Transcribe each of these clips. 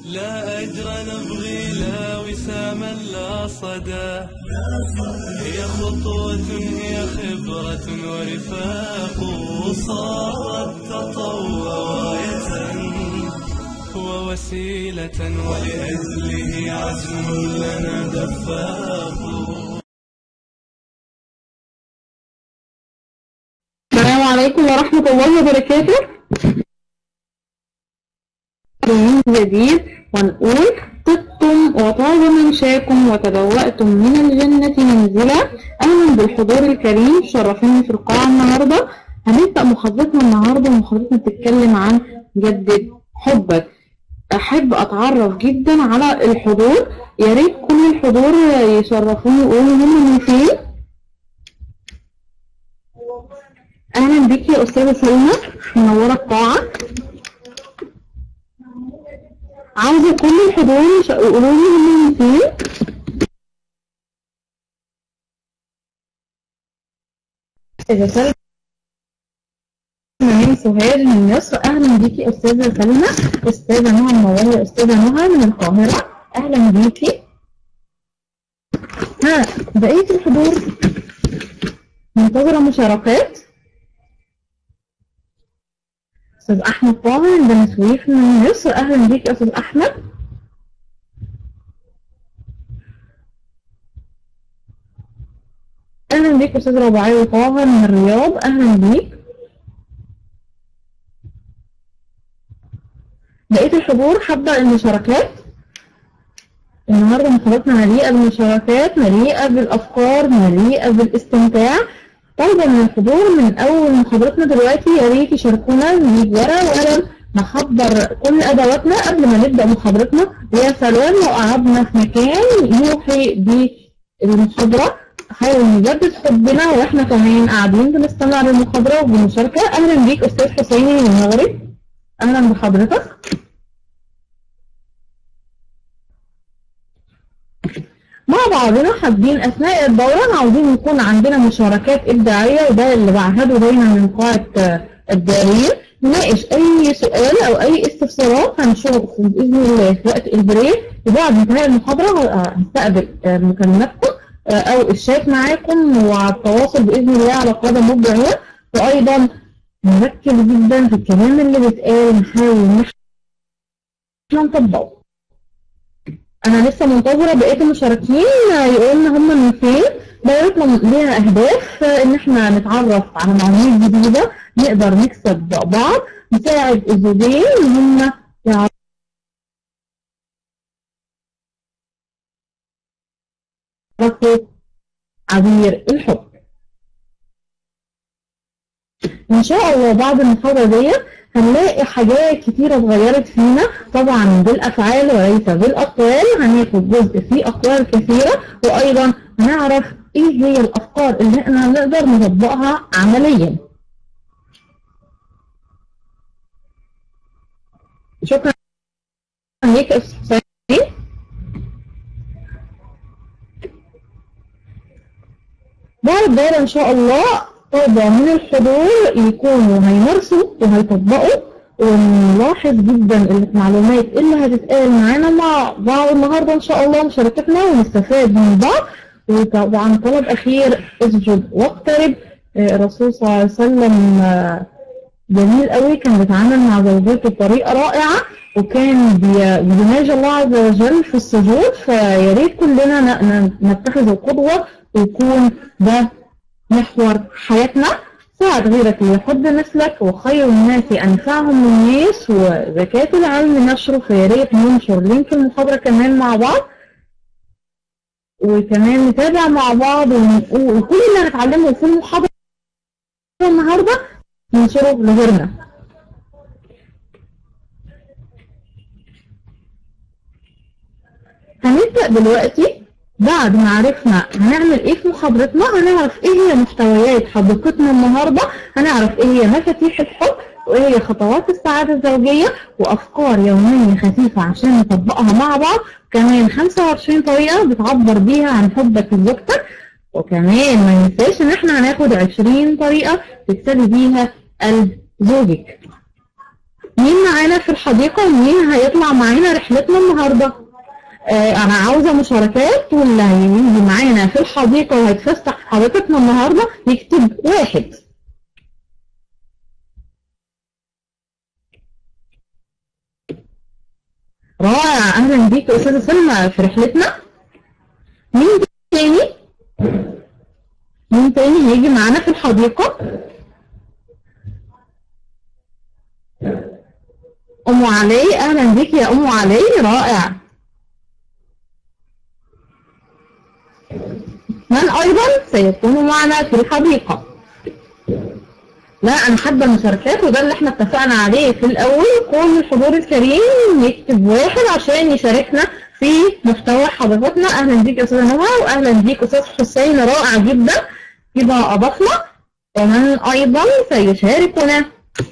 لا أجر نبغي لا وساما لا صدى، هي خطوة هي خبرة ورفاق، صارت تطوع غاية ووسيلة ولأجله عزم لنا دفاق. السلام عليكم ورحمة الله وبركاته. يوم جديد ونقول طبتم وطاب ممشاكم وتبوأتم من الجنة منزلا. أهلا بالحضور الكريم، شرفوني في القاعة النهاردة. هنبدأ محاضرتنا النهاردة، ومحاضرتنا بتتكلم عن جدد حبك. أحب أتعرف جدا على الحضور، يا ريت كل الحضور يشرفوني ويقولوا هم من فين. أهلا بك يا أستاذة سلمى، منورة القاعة. عاوزة كل الحضور يقولوا لي هم من فين. أستاذة سلمى من سوهاج من مصر، أهلا بيكي أستاذة سلمى. أستاذة نهى منورة، أستاذة نهى من القاهرة، أهلا بيكي. بقية الحضور منتظرة مشاركات. أستاذ أحمد طه من بني سويف من مصر، أهلا بيك يا أستاذ أحمد. أهلا بيك أستاذ رباعي طه من الرياض، أهلا بيك. بقية الحضور هبدأ المشاركات. النهارده محاضرتنا مليئة بالمشاركات، مليئة بالأفكار، مليئة بالاستمتاع. طالبة من الحضور من أول محاضرتنا دلوقتي يا ريت يشاركونا، نجيب ورقة وقلم نحضر كل أدواتنا قبل ما نبدأ محاضرتنا. ويا سلام لو قعدنا في مكان يوحي بالمحاضرة، حاول نجدد حبنا واحنا كمان قاعدين بنستمع للمحاضرة وبالمشاركة. أهلا بيك أستاذ حسيني من المغرب، أهلا بحضرتك. مع بعضنا حابين أثناء الدورة عاوزين يكون عندنا مشاركات إبداعية، وده اللي بعهده دايما من قاعة الدارين. نناقش أي سؤال أو أي استفسارات هنشوف بإذن الله في وقت البريك، وبعد انتهاء المحاضرة هنستقبل مكالماتكم أو الشات معاكم، والتواصل بإذن الله على قدم وبعين. وأيضا نركز جدا في الكلام اللي بيتقال، نحاول إن احنا نطبقه. أنا لسه منتظرة بقية المشاركين يقولوا لنا هم من فين. دايرتنا ليها أهداف، إن احنا نتعرف على معلومات جديدة، نقدر نكسب بعض، نساعد الزوجين إن هم يعرفوا عبير الحب. إن شاء الله بعد المحاضرة دي هنلاقي حاجات كتيرة اتغيرت فينا، طبعا بالأفعال وليس بالأقوال. هناخد جزء فيه أقوال كثيرة، وأيضا هنعرف إيه هي الأفكار اللي احنا نقدر نطبقها عمليا. شكرا ليك يا أستاذ حسين. بعد ده إن شاء الله طلبة من الحضور يكونوا هيمارسوا وهيطبقوا، ونلاحظ جدا المعلومات اللي هتتقال معانا مع بعض النهارده ان شاء الله مشاركتنا، ونستفاد من بعض. وطبعا طلب اخير، اسجد واقترب. الرسول صلى الله عليه وسلم جميل قوي، كان بيتعامل مع زوجاته بطريقه رائعه، وكان بيناجي الله عز وجل في السجود. فيا ريت كلنا نتخذ القدوه ويكون ده محور حياتنا. ساعد غيرك ليحب مثلك، وخير الناس أنفعهم للناس، وزكاة العلم نشره. فيا ريت ننشر لينك المحاضرة كمان مع بعض، وكمان نتابع مع بعض، وكل اللي هنتعلمه في المحاضرة النهارده ننشره لغيرنا. هنبدأ دلوقتي. بعد ما عرفنا هنعمل ايه في محاضرتنا، هنعرف ايه هي محتويات حديقتنا النهارده، هنعرف ايه هي مفاتيح الحب، وايه هي خطوات السعادة الزوجية، وافكار يومية خفيفة عشان نطبقها مع بعض. كمان 25 طريقة بتعبر بيها عن حبك لزوجتك، وكمان ما ننساش ان احنا هناخد 20 طريقة تكسبي بيها قلب زوجك. مين معانا في الحديقة ومين هيطلع معانا رحلتنا النهاردة؟ أنا عاوزة مشاركات، واللي هيجي معانا في الحديقة وهيتفسح في حديقتنا النهاردة يكتب 1. رائع، أهلا بيك يا أستاذة سلمى في رحلتنا. مين تاني؟ مين تاني هيجي معانا في الحديقة؟ أم علي، أهلا بيك يا أم علي، رائع. من أيضا سيكون معنا في الحديقة؟ لا، أنا حابة المشاركات، وده اللي احنا اتفقنا عليه في الأول. كل الحضور الكريم يكتب 1 عشان يشاركنا في محتوى حضرتنا. أهلا بيك يا أستاذة نهى، وأهلا بيك أستاذ حسين، رائع جدا. كده أضفنا ومن أيضا سيشاركنا.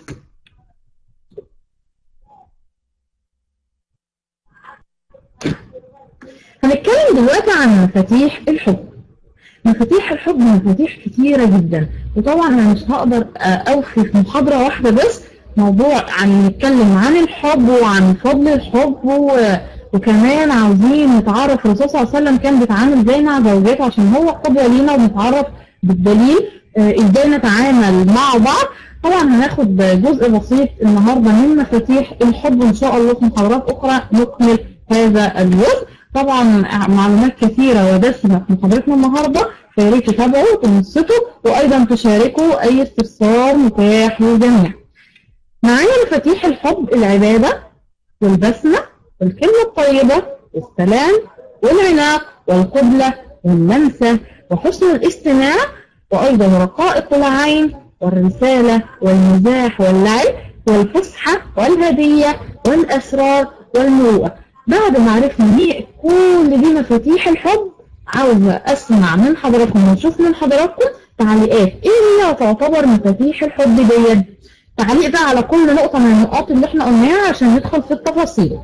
هنتكلم دلوقتي عن مفاتيح الحب. مفاتيح الحب مفاتيح كتيرة جدا، وطبعا أنا مش هقدر أوفي في محاضرة واحدة بس موضوع عن نتكلم عن الحب وعن فضل الحب، وكمان عاوزين نتعرف الرسول صلى الله عليه وسلم كان بيتعامل ازاي مع زوجاته عشان هو قدوة لينا، ونتعرف بالدليل ازاي نتعامل مع بعض. طبعا هناخد جزء بسيط النهارده من مفاتيح الحب، وان شاء الله في محاضرات اخرى نكمل هذا الجزء. طبعا معلومات كثيرة ودسمة في محاضرتنا النهارده، فيا ريت تتابعوا وتنصتوا، وايضا تشاركوا اي استفسار متاح للجميع. معانا مفاتيح الحب: العبادة، والبسمة، والكلمة الطيبة، والسلام، والعناق، والقبلة، واللمسة، وحسن الاستماع، وأيضا رقائق العين، والرسالة، والمزاح، واللعب، والفسحة، والهدية، والأسرار، والمروءة. بعد ما عرفنا دي كل دي مفاتيح الحب، عاوزة أسمع من حضراتكم ونشوف من حضراتكم تعليقات إيه هي تعتبر مفاتيح الحب ديت. تعليق بقى على كل نقطة من النقاط اللي احنا قلناها عشان ندخل في التفاصيل.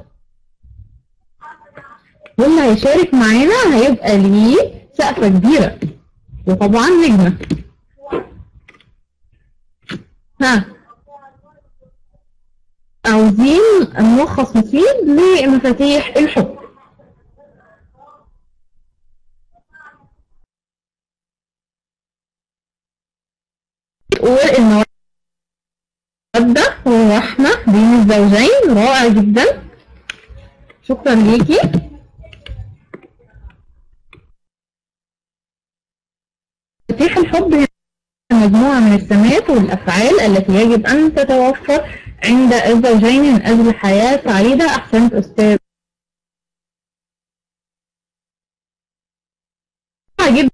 واللي هيشارك معانا هيبقى ليه سقفة كبيرة وطبعا نجمة. عاوزين ملخص مفيد لمفاتيح الحب. والمودة والرحمة بين الزوجين، رائع جدا، شكرا ليكي. مفاتيح الحب هي مجموعة من السمات والأفعال التي يجب أن تتوفر عند الزوجين من أجل حياة سعيدة. أحسنت أستاذ، جدا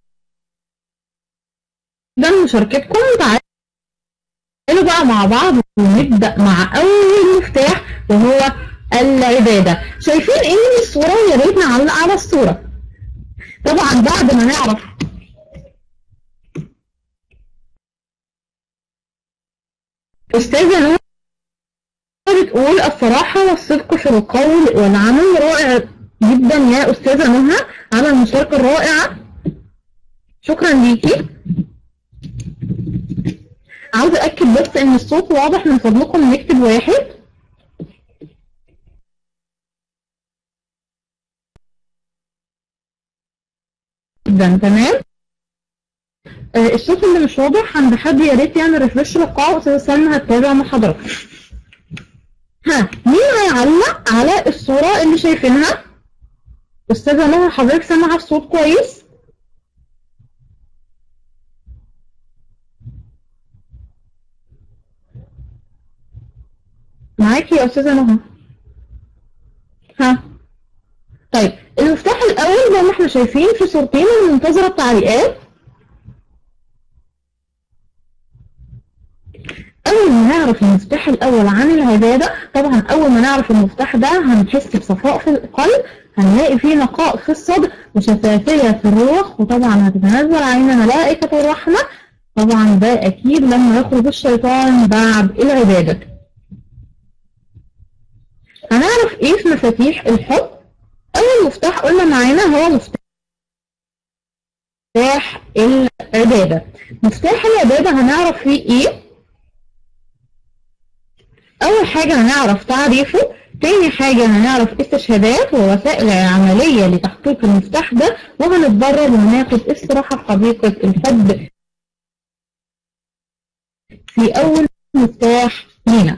مشاركتكم. تعالوا بقى مع بعض ونبدأ مع أول مفتاح وهو العبادة. شايفين إيه من الصورة؟ يا ريت نعلق على الصورة. طبعا بعد ما نعرف أستاذة نور بتقول الصراحة والصدق في القول والعمل، رائع جدا يا أستاذة نهى على المشاركة الرائعة، شكرا ليكي. عاوزة أكد بس إن الصوت واضح، من فضلكم نكتب 1. جدا تمام. الصوت اللي مش واضح عند حد يا ريت يعمل ريفرش للقاعة، أستاذة سلمى هتتابع مع حضرتك. مين هيعلق على الصورة اللي شايفينها؟ أستاذة نهى حضرتك سامعة الصوت كويس؟ معاكي يا أستاذة نهى. طيب المفتاح الأول زي ما احنا شايفين في صورتين المنتظرة التعليقات. أول ما نعرف المفتاح الأول عن العبادة، طبعا أول ما نعرف المفتاح ده هنحس بصفاء في القلب، هنلاقي فيه نقاء في الصدر وشفافية في الروح، وطبعا هتتنزل علينا ملائكة الرحمة. طبعا ده أكيد لما يخرج الشيطان بعد العبادة. هنعرف إيه في مفاتيح الحب؟ أول مفتاح قلنا معانا هو مفتاح العبادة. مفتاح العبادة هنعرف فيه إيه؟ أول حاجة حاجة هنعرف تعريفه، تاني حاجة هنعرف استشهادات ووسائل عملية لتحقيق المفتاح ده، وهنتدرب وهناخد استراحة في حديقة الحب في أول مفتاح لينا.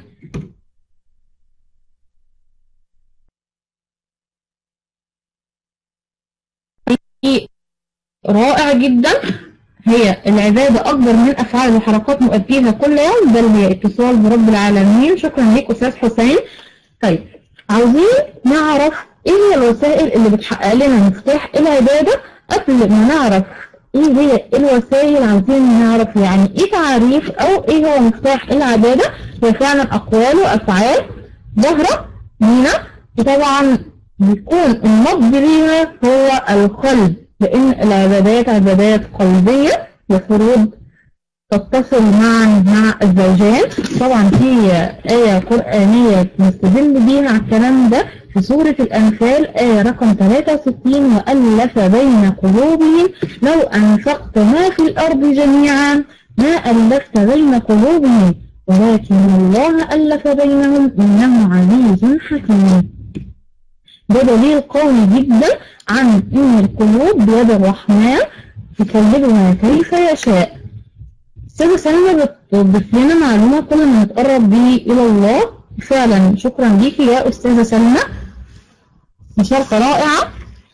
رائع جدا. هي العبادة أكبر من أفعال وحركات نؤديها كل يوم، بل هي اتصال برب العالمين. شكرا ليك أستاذ حسين. طيب عاوزين نعرف إيه هي الوسائل اللي بتحقق لنا مفتاح العبادة. قبل ما نعرف إيه هي الوسائل عاوزين نعرف يعني إيه تعريف أو إيه هو مفتاح العبادة. هي فعلا أقوال وأفعال ظاهرة لينا، وطبعا بيكون المض ليها هو القلب، لأن العبادات عبادات قلبية وفروض تتصل معا مع الزوجين. طبعا في آية قرآنية نستدل بيها على الكلام ده في سورة الأنفال آية رقم 63: وألف بين قلوبهم لو أنفقت ما في الأرض جميعا ما ألفت بين قلوبهم ولكن الله ألف بينهم إنه عزيز حكيم. ده دليل قوي جدا عن ان القلوب بيد الرحمن يقلبها كيف يشاء. استاذة سلمى بتضيف لنا معلومة كل ما نتقرب بيه الى الله. فعلا شكرا ليكي يا استاذة سلمى، مشاركة رائعة.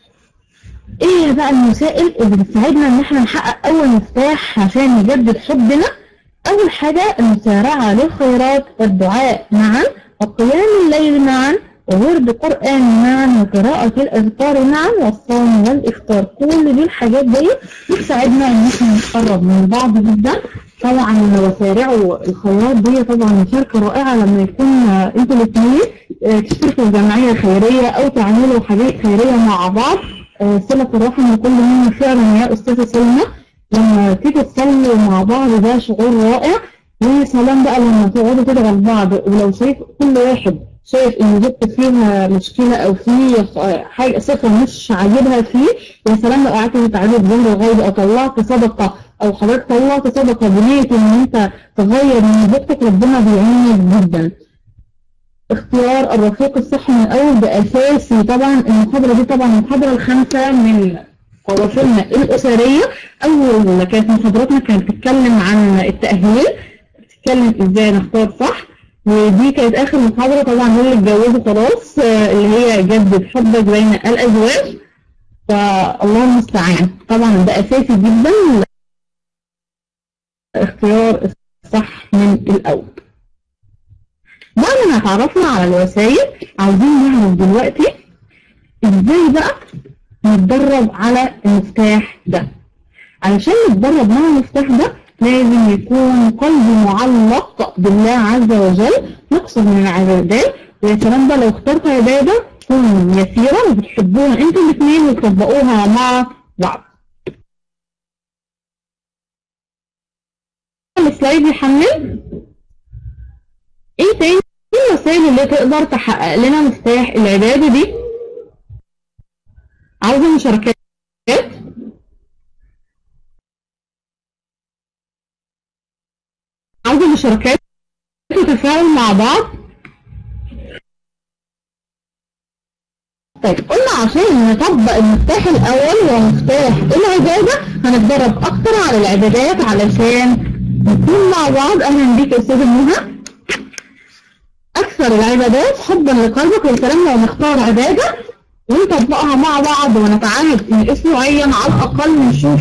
ايه بقى الوسائل اللي بتساعدنا ان احنا نحقق اول مفتاح عشان نجدد حبنا؟ اول حاجة المسارعة للخيرات والدعاء معا وقيام الليل معا وورد قرآن معا وقراءة الأذكار معا والصوم والإفطار. كل دي الحاجات دي بتساعدنا إن احنا نتقرب من بعض جدا. طبعا وسارعوا الخيرات دي طبعا مشاركة رائعة لما يكون انتوا الاثنين تشتركوا في جمعية خيرية أو تعملوا حاجات خيرية مع بعض. صلة الرحم لكل منا فعلا يا أستاذة سلمى. لما تيجوا تصلوا مع بعض ده شعور رائع. ويا سلام بقى لما تقعدوا كده جنب بعض، ولو شايف كل واحد شايف ان زوجته فيها مشكله او في حاجه صفه مش عاجبها فيه، يا سلام لو قعدت تتعالج بظهر الغيب او طلعت صدقه او حضرتك طلعت صدقه بنيه ان انت تغير من زوجتك، ربنا بيعينك جدا. اختيار الرفيق الصحي من الاول ده اساسي. طبعا المحاضره دي طبعا المحاضره الخامسه من قوافلنا الاسريه. اول كانت محاضراتنا كانت بتتكلم عن التاهيل، بتتكلم ازاي نختار صح، ودي كانت اخر محاضرة طبعا اللي اتجوزوا خلاص اللي هي جدد حبك بين الازواج. فالله المستعان. طبعا ده اساسي جدا اختيار الصح من الاول. بعد ما اتعرفنا على الوسائل عاوزين نعرف دلوقتي ازاي بقى نتدرب على المفتاح ده. علشان نتدرب مع المفتاح ده لازم يكون قلبي معلق بالله عز وجل، نقصد من العبادات. ويا سلام بقى لو اخترت عبادة تكون يسيرة وبتحبوها انتوا الاثنين وتطبقوها مع بعض. السلايد يحمل. ايه تاني الوسائل اللي تقدر تحقق لنا مفتاح العبادة دي؟ عاوزة مشاركات. عاوزة مشاركات وتفاعل مع بعض. طيب قلنا عشان نطبق المفتاح الأول ومفتاح العبادة هنتدرب أكتر على العبادات علشان نكون مع بعض. أهلا بيك يا أستاذة نهى. أكثر العبادات حبا لقلبك. والكلام لو نختار عبادة ونطبقها مع بعض ونتعاهد إن أسبوعيا على الأقل نشوف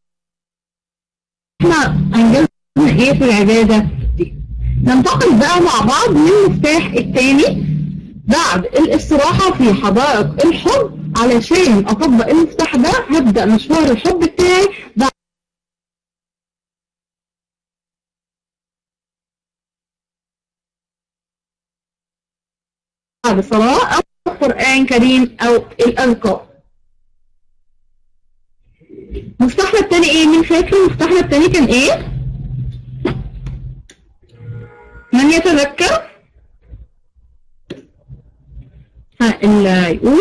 إحنا أنجزنا إيه في العبادة دي. ننتقل بقى مع بعض للمفتاح الثاني بعد الاستراحة في حدائق الحب. علشان أطبق المفتاح ده هبدأ مشوار الحب بتاعي بعد صلاة أو قرآن كريم أو الأذكار. مفتاحنا التاني إيه؟ مين فاكر مفتاحنا التاني كان إيه؟ من يتذكر؟ اللي يقول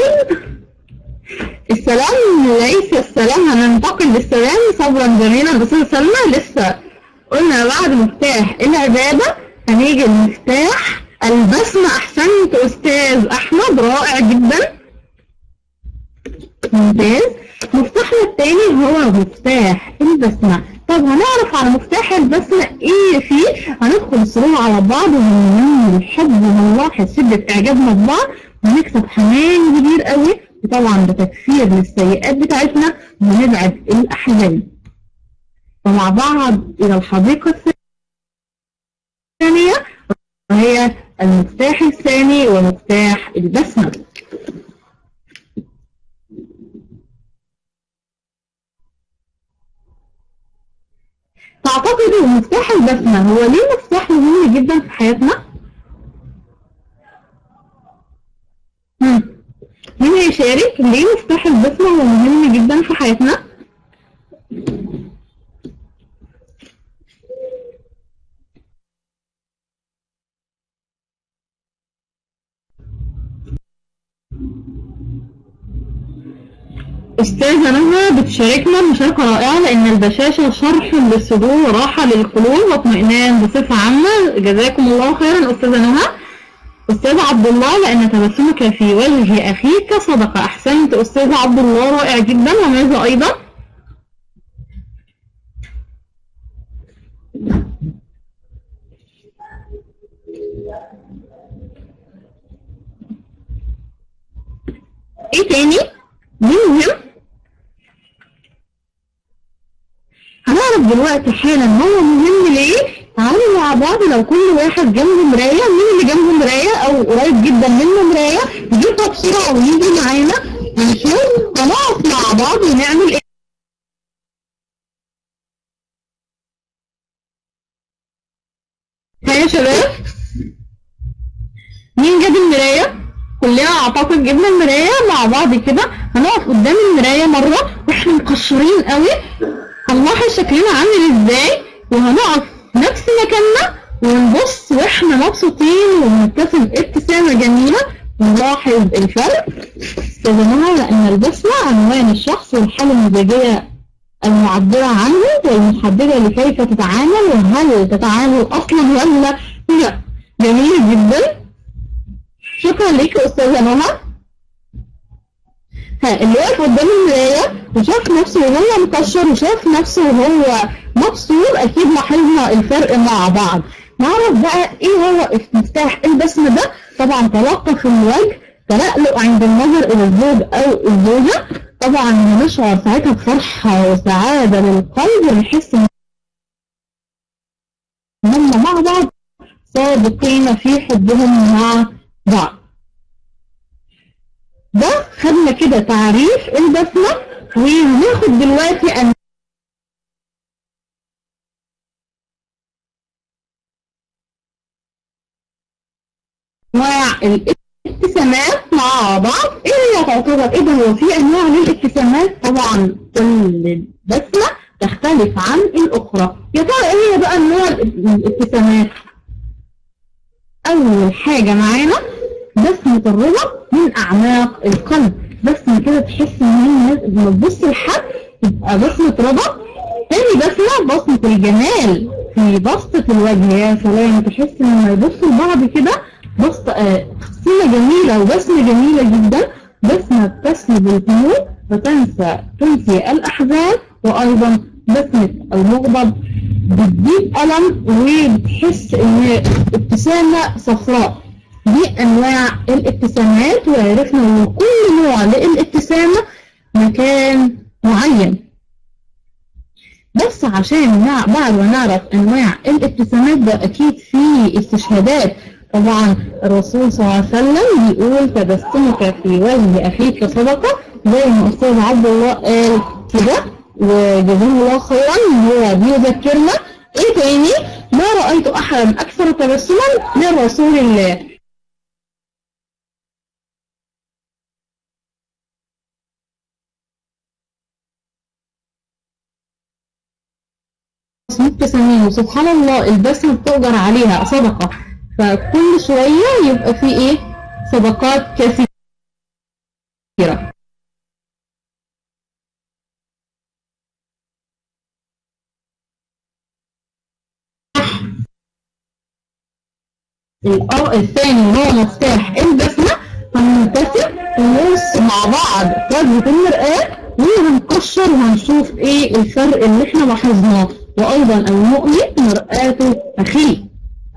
السلام. ليس السلام، هننتقل للسلام صبرا جميلا. أستاذة سلمى لسه قلنا بعد مفتاح العبادة هنيجي المفتاح البسمة. أحسنت أستاذ أحمد، رائع جدا، ممتاز. مفتاحنا التاني هو مفتاح البسمة. طب هنعرف على مفتاح البسمة ايه فيه؟ هندخل الصورة على بعض وننمي الحب ونلاحظ شدة اعجابنا ببعض ونكسب حنان كبير قوي، وطبعا ده تكفير للسيئات بتاعتنا ونبعد الأحزان. ومع بعض إلى الحديقة الثانية وهي المفتاح الثاني ومفتاح البسمة. تعتقد ان مفتاح البسمة هو ليه مفتاح مهم جدا في حياتنا؟ مين هيشارك ليه مفتاح البسمة هو مهم جدا في حياتنا؟ أستاذة نهى بتشاركنا مشاركة رائعة، لأن البشاشة شرح للصدور وراحة للقلوب واطمئنان بصفة عامة. جزاكم الله خيرا أستاذة نهى. أستاذ عبد الله، لأن تبسمك في وجه أخيك صدقة. أحسنت أستاذ عبد الله، رائع جدا. وماذا أيضا؟ إيه تاني؟ مين مهم؟ هنعرف دلوقتي حالا هو مهم ليه. تعالوا مع بعض، لو كل واحد جنبه مراية، مين اللي جنبه مراية أو قريب جدا منه مراية يجيبها بسرعة ويجي معانا ونشوف. هنقف مع بعض ونعمل إيه؟ ها يا شباب، مين جاب المراية؟ كلنا أعتقد جبنا المراية مع بعض كده. هنقف قدام المراية مرة واحنا مكشرين قوي، هنلاحظ شكلنا عامل ازاي، وهنقف نفس مكاننا ونبص واحنا مبسوطين وبنبتسم ابتسامة جميلة ونلاحظ الفرق. استخدمنا لأن البسمة عنوان الشخص والحالة المزاجية المعبرة عنه والمحددة لكيف تتعامل وهل تتعامل أصلا ولا لا. جميل جدا، شكرا لك أستاذة نهى. اللي واقف قدام المراية وشاف نفسه وهو مكشر وشاف نفسه وهو مبسوط، أكيد لاحظنا الفرق مع بعض. نعرف بقى إيه هو مفتاح البسمة ده. طبعا تلطف الوجه، تلألؤ عند النظر إلى الزوج أو الزوجة. طبعا هنشعر ساعتها بفرحة وسعادة للقلب ونحس إن هم مع بعض صادقين في حبهم مع بعض. ده خدنا كده تعريف البسمة، وهناخد دلوقتي انواع الابتسامات مع بعض. ايه هي تعتبر ايه ده؟ هو في انواع للابتسامات طبعا، كل بسمة تختلف عن الاخرى. يا ترى ايه هي بقى انواع الابتسامات؟ اول حاجة معانا بسمة الرضا من اعماق القلب. بسمة كده تحس ان هي لما تبص لحد تبقى بسمة رضا. تاني بسمة بسمة الجمال في بسطة الوجه. يا سلام، تحس ان لما يبصوا لبعض كده بسطة تبسيمة جميلة وبسمة جميلة جدا. بسمة تسلب الهموم تنسي الأحزان. وأيضا بسمة المغضب بتجيب ألم وبتحس إن ابتسامة صفراء. دي أنواع الابتسامات، وعرفنا إن كل نوع للابتسامة مكان معين. بس عشان بعد ما نعرف أنواع الابتسامات ده أكيد في استشهادات. طبعا الرسول صلى الله عليه وسلم بيقول تبسمك في وجه أخيك صدقة، زي ما أستاذ عبد الله قال كده، وجزاه الله خيرا. هو بيذكرنا إيه تاني؟ ما رأيت أحدا أكثر تبسما من رسول الله. مبتسمين، وسبحان الله البسمة بتؤجر عليها صدقة، فكل شوية يبقى في إيه؟ صدقات كثيرة. الثاني هو مفتاح البسمة، هنبتسم ونرسم مع بعض وجبة المرآة وهنكشر وهنشوف ايه الفرق اللي احنا لاحظناه. وايضا المؤمن مرآته اخيه.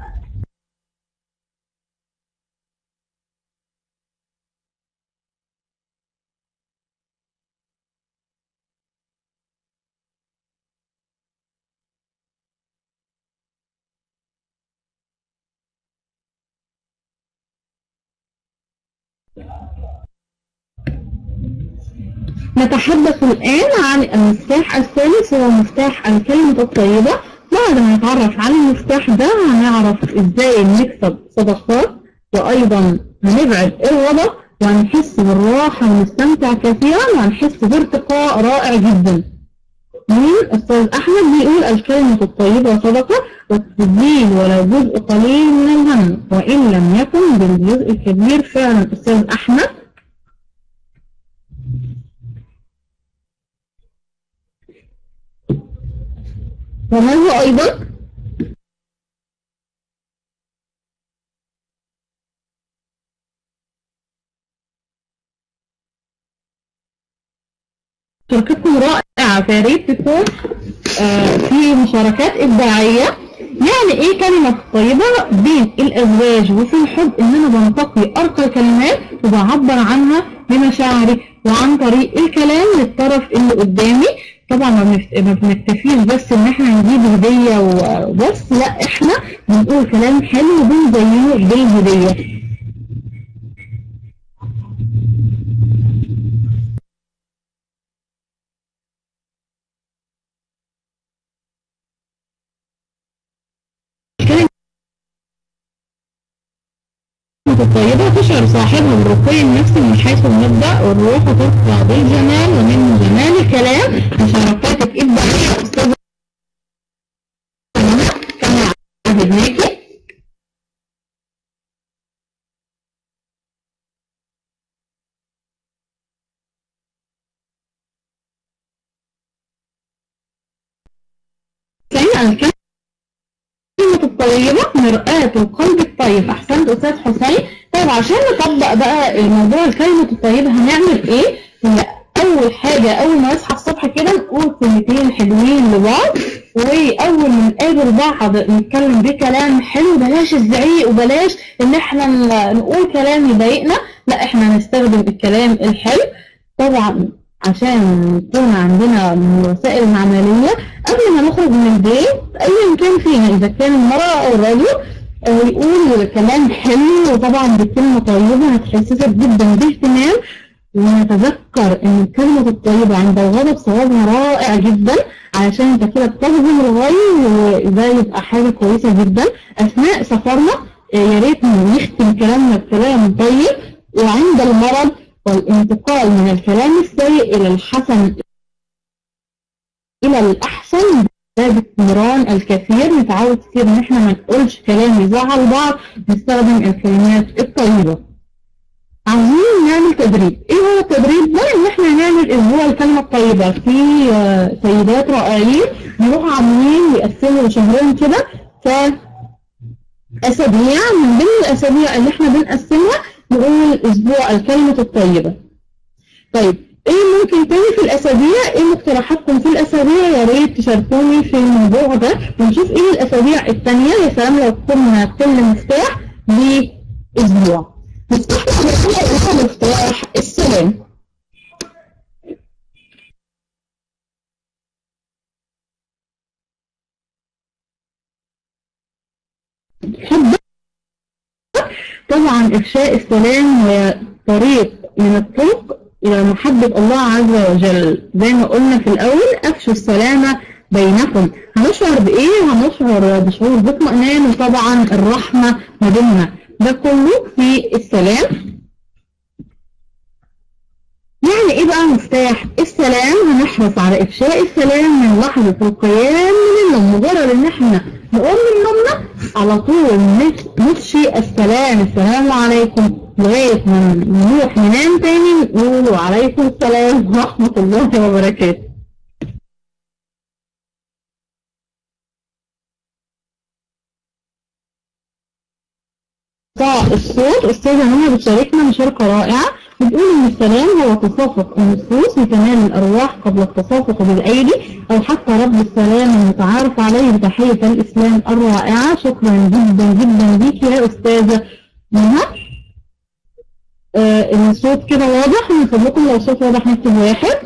نتحدث الآن عن المفتاح الثالث، هو مفتاح الكلمة الطيبة. بعد ما نتعرف على المفتاح ده هنعرف ازاي نكسب صداقات، وايضا هنبعد الغضب وهنحس بالراحة ونستمتع كثيرا وهنحس بارتقاء رائع جدا. مين؟ أستاذ أحمد بيقول الكلمة الطيبة صدقة والتسجيل ولو جزء قليل من الهم وإن لم يكن بالجزء الكبير. فعلا أستاذ أحمد. وماذا أيضا؟ شركتكم رائعة، فيا ريت تكون في مشاركات إبداعية. يعني إيه كلمة طيبة؟ بين الأزواج وفي الحب إن أنا بنتقي أرقى الكلمات وبعبر عنها بمشاعري وعن طريق الكلام للطرف اللي قدامي. طبعا ما بنكتفيش بس إن إحنا نجيب هدية وبس، لا إحنا بنقول كلام حلو وبنزينه بالهدية. الطيبة تشعر صاحبها بالرقي النفسي من حيث المبدأ والروح وتطلع بالجمال، ومن جمال الكلام مشاركاتك إبداعية أستاذة كما عهدناكي. ثانيا الكلمة الطيبة مرآة القلب الطيب. أحسنت أستاذ حسين. طيب عشان نطبق بقى الموضوع الكلمة الطيبة هنعمل إيه؟ أول حاجة أول ما نصحى الصبح كده نقول كلمتين حلوين لبعض، وأول ما نقابل بعض نتكلم بكلام حلو، بلاش الزعيق وبلاش إن إحنا نقول كلام يضايقنا، لا إحنا نستخدم الكلام الحلو. طبعا عشان يكون عندنا من الوسائل العملية قبل ما نخرج من البيت أيا كان فينا إذا كان المرأة أو الرجل يقول كلام حلو، وطبعا بكلمة طيبة هتحسسك جدا باهتمام. ونتذكر ان الكلمة الطيبة عند الغضب ثوابها رائع جدا، علشان انت كده بتهضم الغي وده يبقى حاجة كويسة جدا. اثناء سفرنا يا ريت نختم كلامنا بكلام طيب. وعند المرض والانتقال من الكلام السيء الى الحسن الى الاحسن ده باستمرار الكثير. نتعود كتير ان احنا ما نقولش كلام يزعل بعض، نستخدم الكلمات الطيبة. عايزين نعمل تدريب. ايه هو التدريب ده؟ ان احنا هنعمل اسبوع الكلمة الطيبة في سيدات رائعين نروح عاملين يقسموا شهرين كده فاسابيع. من ضمن الاسابيع اللي احنا بنقسمها نقول اسبوع الكلمة الطيبة. طيب ايه ممكن تاني في الاسابيع؟ ايه مقترحاتكم في الاسابيع؟ يا ريت تشاركوني في الموضوع ده ونشوف ايه الاسابيع التانية. يا سلام لو كنا كل مفتاح لاسبوع. مفتاح السلام. طبعا إفشاء السلام هي طريق من الطرق إلى محبة الله عز وجل. زي ما قلنا في الأول أفشوا السلام بينكم. هنشعر بإيه؟ هنشعر بشعور باطمئنان وطبعا الرحمة ما بيننا. ده كله في السلام. يعني ايه بقى مفتاح السلام؟ هنحرص على افشاء السلام من لحظة القيام من النوم. مجرد ان احنا نقوم من نومنا على طول نفشي السلام، السلام عليكم، لغاية ما نروح ننام تاني نقول وعليكم السلام ورحمة الله وبركاته. الصوت أستاذة منى بتشاركنا مشاركة رائعة، بتقول إن السلام هو تفافق النفوس لكمال الأرواح قبل التفافق بالأيدي، أو حتى رد السلام المتعارف عليه بتحية الإسلام الرائعة. شكرا جدا جدا ليك يا أستاذة منى. الصوت كده واضح، من فضلكم لو الصوت واضح نكتب 1.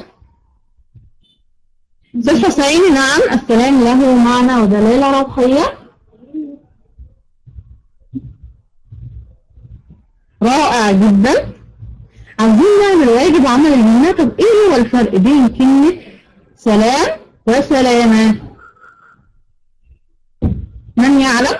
أستاذ حسيني نعم، السلام له معنى ودلالة روحية. رائع جدا. عايزين نعمل واجب عمل الجنة. طب ايه هو الفرق بين كلمة سلام وسلامة؟ من يعلم؟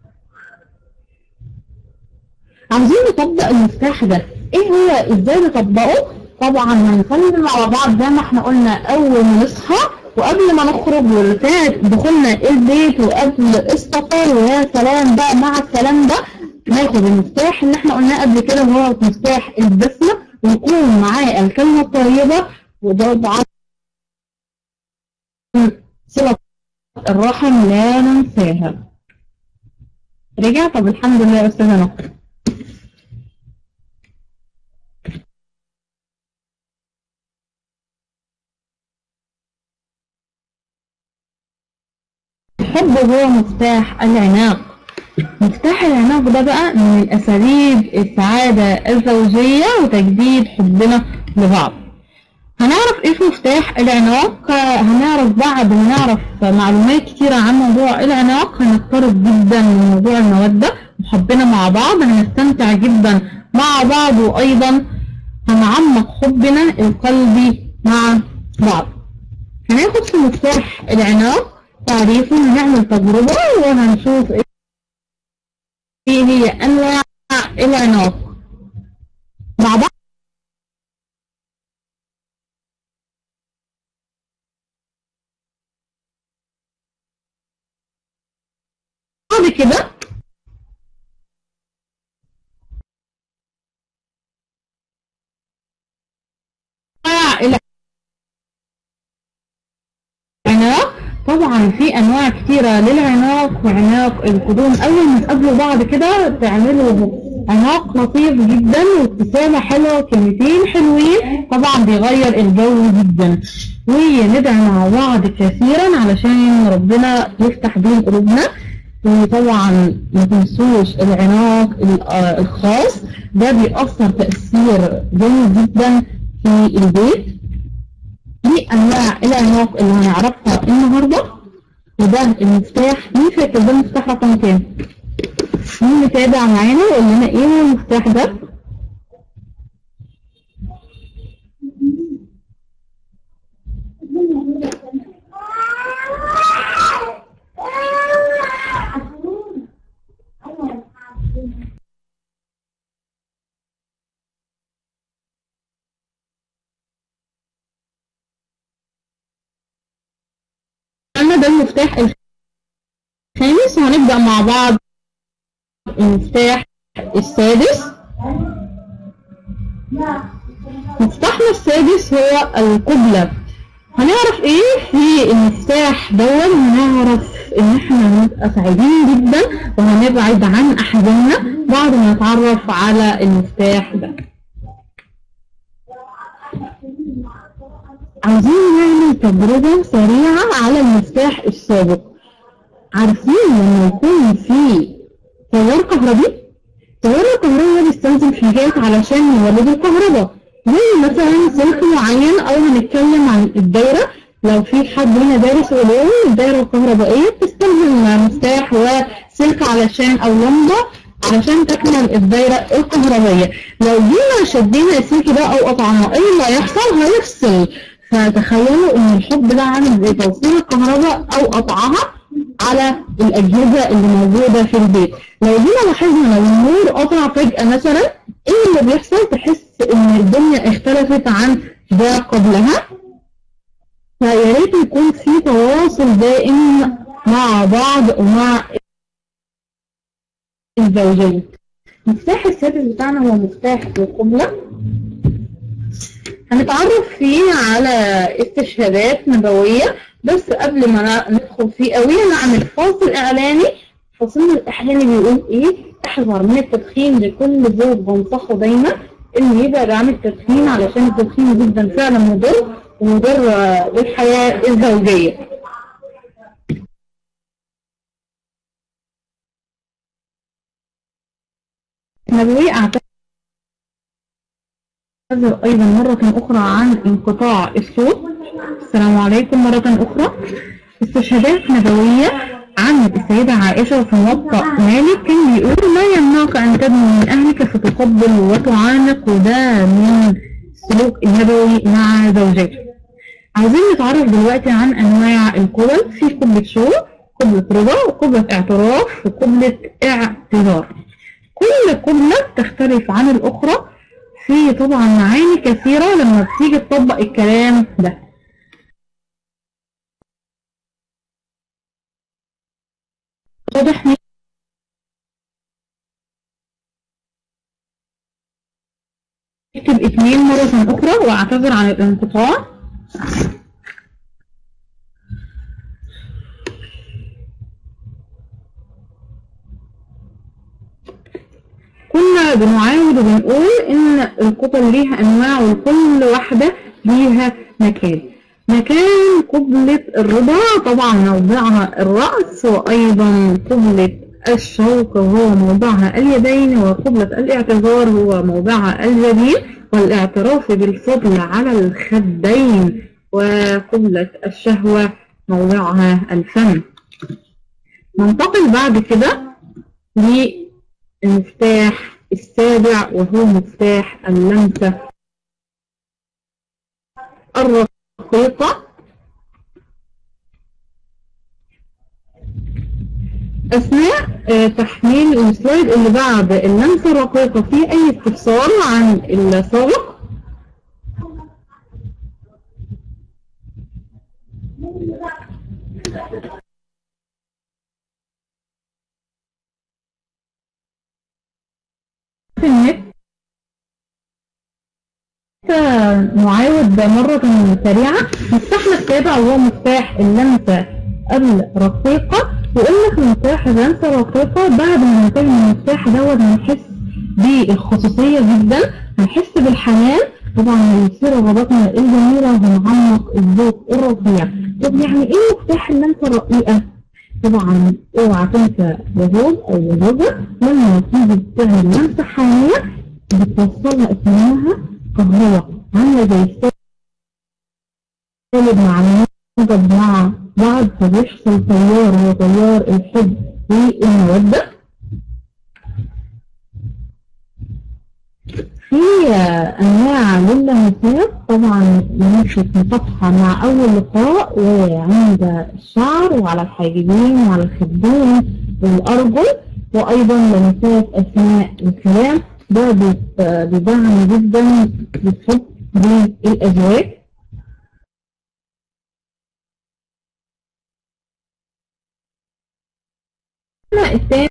عاوزين نطبق المفتاح ده، ايه هو ازاي نطبقه؟ طبعا هنسلم على بعض زي ما احنا قلنا اول ما نصحى وقبل ما نخرج، واللي دخولنا البيت وقبل السفر. ويا سلام بقى مع الكلام ده ناخد المفتاح اللي احنا قلناه قبل كده وهو مفتاح البسمة، ويكون معاه الكلمة الطيبة، وده طبعا صلة الرحم لا ننساها. رجع؟ طب الحمد لله يا أستاذة نقر. الحب هو مفتاح العناق. مفتاح العناق ده بقى من الأساليب السعادة الزوجية وتجديد حبنا لبعض. هنعرف ايه في مفتاح العناق. هنعرف بعد ما نعرف معلومات كتيرة عن موضوع العناق هنقترب جدا من موضوع المودة وحبنا مع بعض، هنستمتع جدا مع بعض، وأيضا هنعمق حبنا القلبي مع بعض. هناخد في مفتاح العناق تعريفه، هنعمل تجربة وهنشوف ايه هي انواع العناق مع بعض كده. العناق طبعا في انواع كتيرة للعناق، وعناق القدوم اول ما تقابلوا بعض كده تعملوا عناق لطيف جدا وابتسامة حلوة وكلمتين حلوين، طبعا بيغير الجو جدا. وندعي مع بعض كثيرا علشان ربنا يفتح بين قلوبنا. وطبعا ما تنسوش العناق الخاص ده بيأثر تأثير جامد جدا في البيت. دي انواع العناق اللي هنعرفها النهارده، وده المفتاح. مين فاكر ده المفتاح رقم كام؟ مين متابع معانا وقول لنا ايه هو المفتاح ده؟ ده المفتاح الخامس، وهنبدأ مع بعض المفتاح السادس. مفتاحنا السادس هو القبلة. هنعرف ايه في المفتاح دوت؟ هنعرف ان احنا هنبقى سعيدين جدا وهنبعد عن احزاننا بعد ما نتعرف على المفتاح ده. عاوزين نعمل تجربة سريعة على المفتاح السابق. عارفين لما يكون في تيار كهربي، التيار الكهربي بيستخدم حاجات علشان يولد الكهرباء، زي مثلا سلك معين، او هنتكلم عن الدايرة. لو في حد هنا دارس علوم، الدايرة الكهربائية بتستخدم مفتاح وسلك علشان او لمبة علشان تكمل الدايرة الكهربائية. لو جينا شدينا السلك ده او قطعناه، ايه اللي هيحصل؟ هيفصل. فتخيلوا ان الحب ده عامل زي توصيل الكهرباء او قطعها على الاجهزه اللي موجوده في البيت. لو جينا لاحظنا لو النور قطع فجاه مثلا، ايه اللي بيحصل؟ تحس ان الدنيا اختلفت عن ده قبلها. فيا ريت يكون في تواصل دائم مع بعض ومع الزوجين. المفتاح السادس بتاعنا هو مفتاح القبله. هنتعرف فيه على استشهادات نبوية، بس قبل ما ندخل فيه قوي هنعمل فاصل إعلاني. فاصلنا الإعلاني بيقول إيه؟ احذر من التدخين. لكل زوج بنصحه دايما انه يبعد عن التدخين، علشان التدخين جدا فعلا مضر ومضر للحياة الزوجية. نبوي اعتذر ايضا مرة اخرى عن انقطاع الصوت. السلام عليكم مرة اخرى. استشهادات نبوية عن السيدة عائشة في موطأ مالك كان بيقول: لا يمنعك أن تدنو من أهلك فتقبل وتعانق، وده من السلوك النبوي مع زوجته. عايزين نتعرف دلوقتي عن أنواع القبل. في قبلة شوق، قبلة رضا، وقبلة اعتراف، وقبلة اعتذار. كل قبلة تختلف عن الأخرى في طبعا معاني كثيرة لما بتيجي تطبق الكلام ده. واضح؟ نكتب 2 مرة أخرى وأعتذر عن الانقطاع. كنا بنعاود وبنقول إن القبل ليها أنواع وكل واحدة ليها مكان. مكان قبلة الرضا طبعا موضعها الرأس، وأيضا قبلة الشوق هو موضعها اليدين، وقبلة الاعتذار هو موضعها الجبين، والاعتراف بالفضل على الخدين، وقبلة الشهوة موضعها الفم. ننتقل بعد كده للمفتاح السابع، وهو مفتاح اللمسة الرقيقة. أثناء تحميل السلايد اللي بعد اللمسة الرقيقة في أي استفسار عن السابق في النت نعاود مرة سريعة. مفتاحنا السابع وهو مفتاح اللمسة الرقيقة. وقلنا في مفتاح اللمسة الرقيقة بعد ما ننتهي من المفتاح دوت هنحس بالخصوصية جدا، هنحس بالحنان طبعا، يصير رغباتنا الجميلة وهنعمق الذوق الرفيع. طب يعني ايه مفتاح اللمسة الرقيقة؟ طبعا اوعى تنسى يا زوج او يا زوجة لما تيجي تعمل لمسة حنية بتوصلها اسمها كهرباء، عاملة زي السالب مع الموجب مع بعض، فبيحصل تيار هو تيار الحب والمودة. في أنواع للمسات طبعا لمسة مصافحة مع أول لقاء، وعند الشعر وعلى الحاجبين وعلى الخدين والأرجل، وأيضا لمسات أثناء الكلام. ده بيدعم جدا بالحب بين الأزواج. الثاني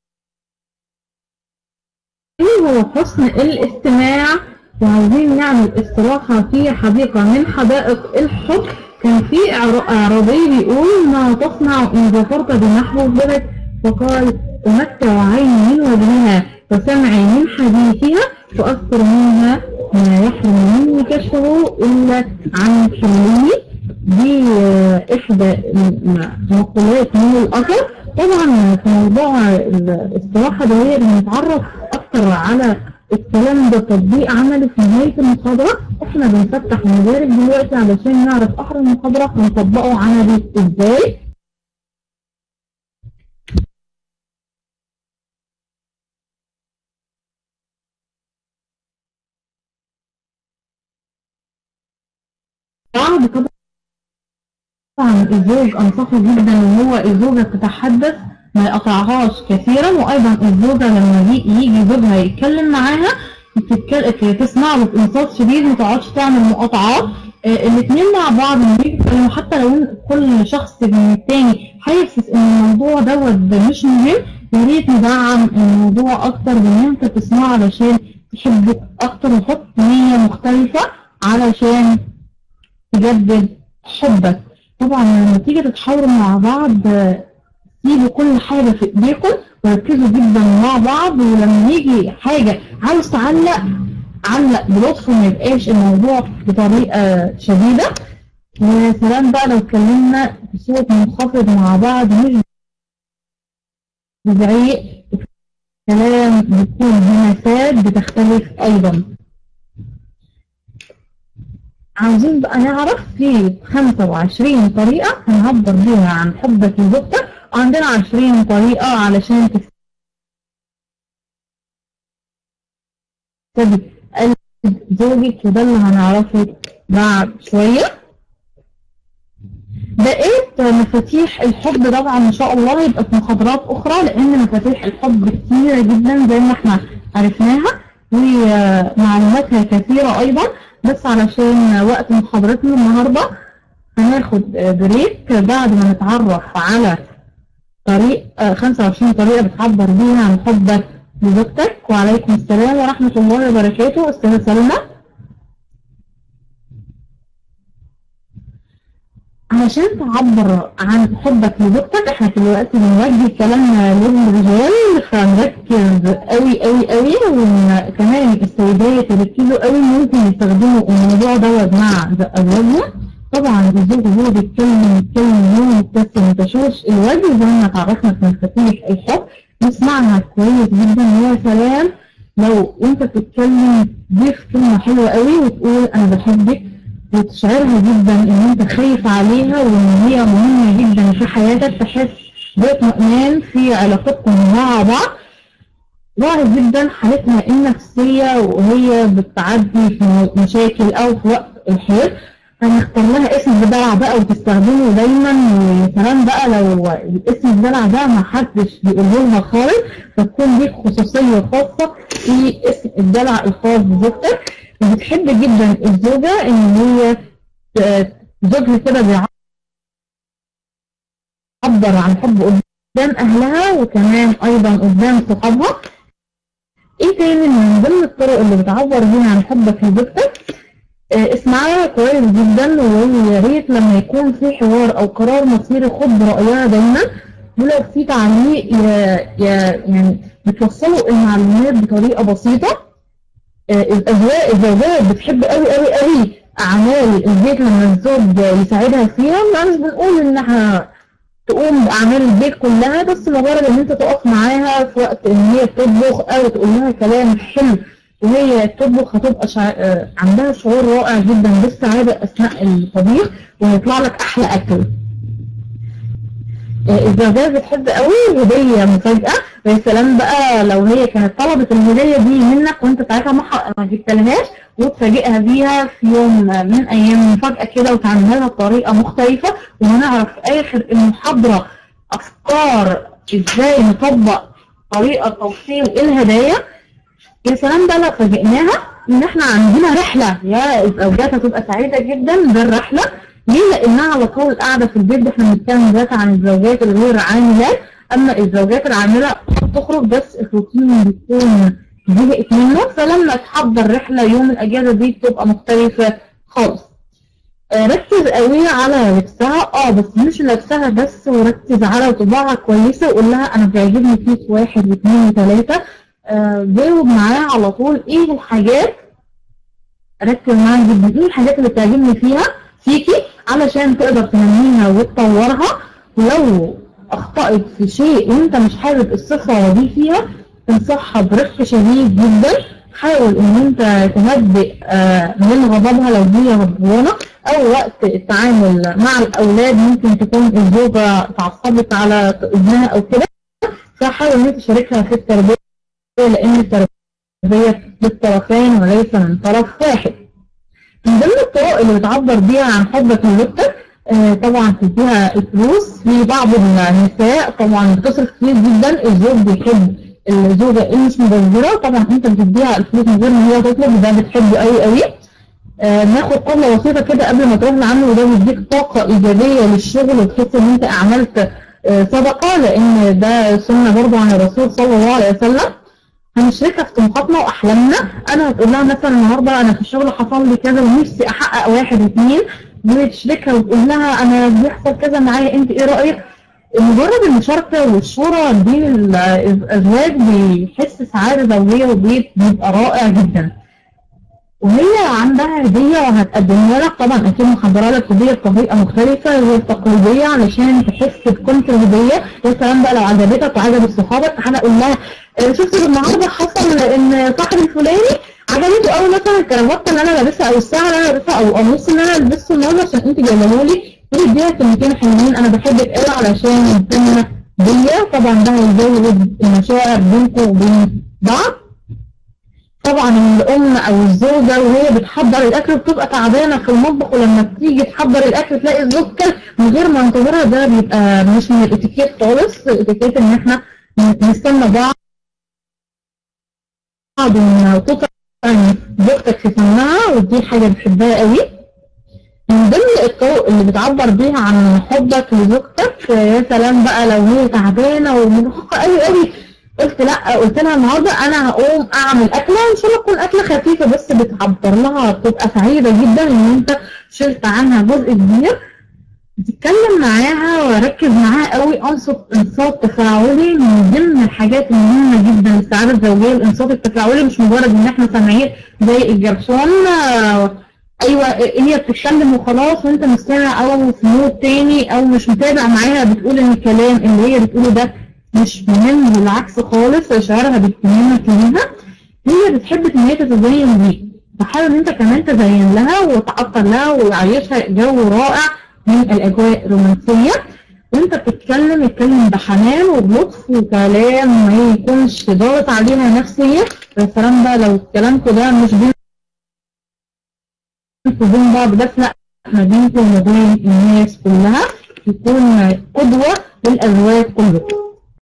هو حسن الاستماع. وعاوزين نعمل استراحة في حديقة من حدائق الحب. كان في إعرابي بيقول: ما تصنع إن ظفرت بمحبوبتك؟ فقال: أمتع عيني من وجهها، وسمعي من حديثها، وأذكر منها ما يحرم مني كشفه إلا عن حلمي. دي إحدى مقولات من الأثر. طبعا في موضوع الاستراحة ده بنتعرف أكتر على الكلام ده تطبيق عملي في نهاية المحاضرة. احنا بنفتح المدارج دلوقتي علشان نعرف آخر المحاضرة هنطبقه عملي ازاي. بعد طبعا الزوج أنصحه جدا إن هو الزوجة تتحدث ما يقطعهاش كثيرا، وأيضا الزوجة لما يجي زوجها يتكلم معاها تسمع له بإنصات شديد، ما تقعدش تعمل مقاطعات. الاثنين مع بعض لما يتكلموا، حتى لو كل شخص من التاني حاسس إن الموضوع دوت مش مهم، يا ريت ندعم الموضوع أكتر بإن أنت تسمعه علشان تحبك أكتر، وحط نية مختلفة علشان تجدد حبك. طبعا لما تيجي تتحاوروا مع بعض سيبوا كل حاجة في ايديكم وركزوا جدا مع بعض، ولما يجي حاجة عاوز تعلق علق بلطف وما يبقاش الموضوع بطريقة شديدة. ويا سلام بقى لو اتكلمنا بصوت منخفض مع بعض مش بزعيق، الكلام بيكون بمسافات بتختلف أيضا. عاوزين بقى نعرف في 25 طريقة هنعبر بيها عن حبك لزوجتك، وعندنا 20 طريقة علشان تكسبي قلب زوجك، وده اللي هنعرفه بعد شوية. بقيت مفاتيح الحب طبعا ان شاء الله يبقى في محاضرات اخرى، لان مفاتيح الحب كتيرة جدا زي ما احنا عرفناها ومعلوماتها كثيرة ايضا. بس علشان وقت محاضرتنا النهاردة هناخد بريك بعد ما نتعرف على 25 طريقة بتعبر بيها عن حبك لزوجتك. وعليكم السلام ورحمة الله وبركاته. استاذة سلمى، علشان تعبر عن حبك لزوجتك احنا دلوقتي بنوجه كلامنا للرجال، فنركز قوي قوي قوي، وكمان السيدات يركزوا قوي ممكن يستخدموا الموضوع دوت مع ازواجهم. طبعا الزوج هو بيتكلم يبتسم تشوش الوجه زي ما اتعرفنا في مفاتيح الحب، نسمعها كويس جدا. يا سلام لو انت بتتكلم ضيف كلمة حلوة قوي وتقول انا بحبك، وتشعرها جدا ان انت خايف عليها وان هي مهمة جدا في حياتك، تحس باطمئنان في علاقتكم مع بعض. لاحظ جدا حالتها النفسية وهي بتعدي في مشاكل او في وقت الحياة، هنختار لها اسم بدلع بقى وتستخدمه دايما. ويا سلام بقى لو الاسم الدلع ده ما حدش بيقوله لها خالص، فتكون ليك خصوصية خاصة في اسم الدلع الخاص بزوجتك. وبتحب جدا الزوجة ان هي زوجها كده بيعبر عن حب قدام اهلها وكمان ايضا قدام صحابها. ايه تاني من ضمن الطرق اللي بتعبر بيها عن حبك لزوجتك؟ اسمعها كويس جدا، ويا ريت لما يكون في حوار او قرار مصيري خد رأيها دايما، ولو في تعليق يعني بتوصلوا المعلومات بطريقة بسيطة. الزوجات بتحب قوي قوي قوي اعمال البيت لما الزوج يساعدها فيها. مش بنقول انها تقوم باعمال البيت كلها، بس مجرد ان انت تقف معاها في وقت ان هي بتطبخ او تقول لها كلام حلو وهي بتطبخ، هتبقى عندها شعور رائع جدا بالسعاده اثناء الطبيخ ويطلع لك احلى اكل. الزوجات بتحب قوي الهديه مفاجاه. ويا سلام بقى لو هي كانت طلبت الهديه دي منك وانت ساعتها ما جبتلهاش، وتفاجئها بيها في يوم من ايام مفاجاه كده وتعملها لها بطريقه مختلفه. وهنعرف في اخر المحاضره افكار ازاي نطبق طريقه توصيل الهدايا. يا سلام بقى لو فاجئناها ان احنا عندنا رحله، يا الزوجات هتبقى سعيده جدا بالرحله. ليه؟ لانها على طول قاعده في البيت. احنا بنتكلم دلوقتي عن الزوجات الغير عاملات، اما الزوجات العامله بتخرج بس الروتين بيكون زهقت منه، فلما تحضر رحله يوم الاجازه دي بتبقى مختلفه خالص. ركز قوي على لبسها، بس مش لبسها بس، وركز على طباعها كويسه وقول لها انا بيعجبني فيك 1 و2 و3. جاوب معاها على طول ايه الحاجات، ركز معاها جدا ايه الحاجات اللي بتعجبني فيكي علشان تقدر تنميها وتطورها. ولو اخطأت في شيء وانت مش حابب الصفة دي فيها، تنصحها برفق شديد جدا. حاول ان انت تهدئ من غضبها لو هي غضبانة، او وقت التعامل مع الاولاد ممكن تكون الزوجة اتعصبت على ابنها او كده، فحاول ان انت تشاركها في التربية، لان التربية للطرفين وليس من طرف واحد. من ضمن الطرق اللي بتعبر بيها عن حبك لزوجتك طبعا تديها الفلوس. في بعض النساء طبعا بتصرف كتير جدا، الزوج بيحب الزوجة اللي مش مبذرة، طبعا انت بتديها الفلوس من غير ما هي تطلب، ده بتحب قوي قوي. ناخد قبلة بسيطة كده قبل ما تروح لعنه، وده بيديك طاقة إيجابية للشغل وتحس إن أنت عملت صدقة، لأن ده سنة برضه عن الرسول صلى الله عليه وسلم. هنشاركها في طموحاتنا وأحلامنا. أنا هتقول لها مثلا النهارده أنا في الشغل حصل لي كذا ونفسي أحقق 1 و2، وتشاركها وتقول لها أنا بيحصل كذا معايا، أنت إيه رأيك؟ مجرد المشاركة والصورة دي الأزواج بيحس سعادة زوجية وبيت بيبقى رائع جدا. وهي عندها هدية وهتقدمها لك، طبعا أكيد محضرة لك هدية بطريقة مختلفة غير التقليدية علشان تحس بقيمة الهدية. يا سلام بقى لو عجبتك وعجبت صحابك، تعالى قول لها شفت النهارده حصل إن صاحبي الفلاني عجبته قوي مثلا الكرافته اللي أنا لابسها أو الساعة اللي أنا لابسها أو القميص اللي أنا لبسته النهارده عشان أنت جايبهولي، وتديها كلمتين حلوين أنا بحبك قوي علشان الكلمة دي. طبعا ده هيزود المشاعر بينكم وبين بعض. طبعا الام او الزوجه وهي بتحضر الاكل بتبقى تعبانه في المطبخ، ولما بتيجي تحضر الاكل تلاقي الزوج كل من غير ما ينتظرها، ده بيبقى مش من الاتيكيت خالص. الاتيكيت ان احنا نستنى بعض وتطلع زوجتك في سنها، ودي حاجه بحبها قوي. من ضمن الطرق اللي بتعبر بيها عن حبك لزوجتك، يا سلام بقى لو هي تعبانه ومرهقه قوي قوي، قلت لا، قلت لها النهارده انا هقوم اعمل اكله ان شاء الله تكون اكله خفيفه بس بتعبر لها، بتبقى سعيده جدا ان انت شلت عنها جزء كبير. تتكلم معاها وركز معاها قوي، انصات تفاعلي من ضمن الحاجات المهمه جدا للسعاده الزوجيه. الانصات التفاعلي مش مجرد ان احنا سامعين زي الجرسون، ايوه هي بتتكلم وخلاص وانت مستمع، او في مود تاني او مش متابع معاها، بتقول ان الكلام اللي هي بتقوله ده مش مهم، بالعكس خالص شعورها باهتمامك ليها. هي بتحب ان هي تتزين بيك، فحاول ان انت كمان تزين لها وتعطر لها ويعيشها جو رائع من الاجواء الرومانسيه. وانت بتتكلم اتكلم بحنان وبلطف وكلام ما يكونش ضاغط عليها نفسيا. يا سلام بقى لو كلامكم ده مش بينكم وبين بعض بس، لا ما بينكم وبين الناس كلها، يكون قدوه للازواج كلهم.